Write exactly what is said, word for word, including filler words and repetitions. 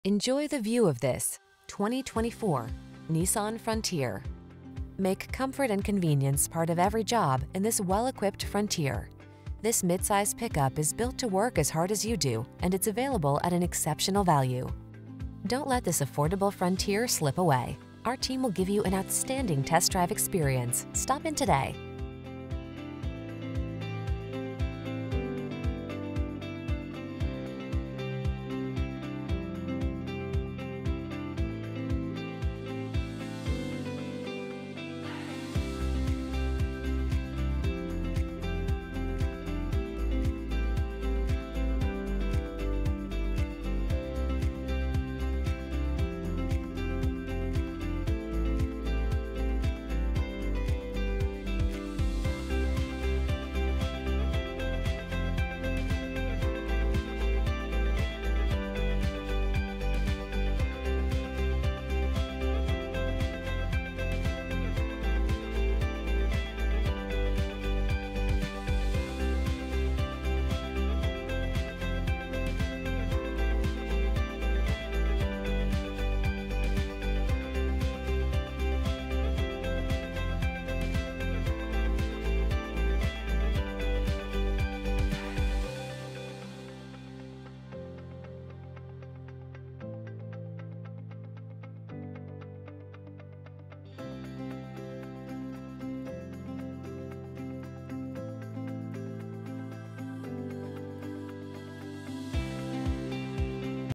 Enjoy the view of this twenty twenty-four Nissan Frontier. Make comfort and convenience part of every job in this well-equipped Frontier. This midsize pickup is built to work as hard as you do, and it's available at an exceptional value. Don't let this affordable Frontier slip away. Our team will give you an outstanding test drive experience. Stop in today.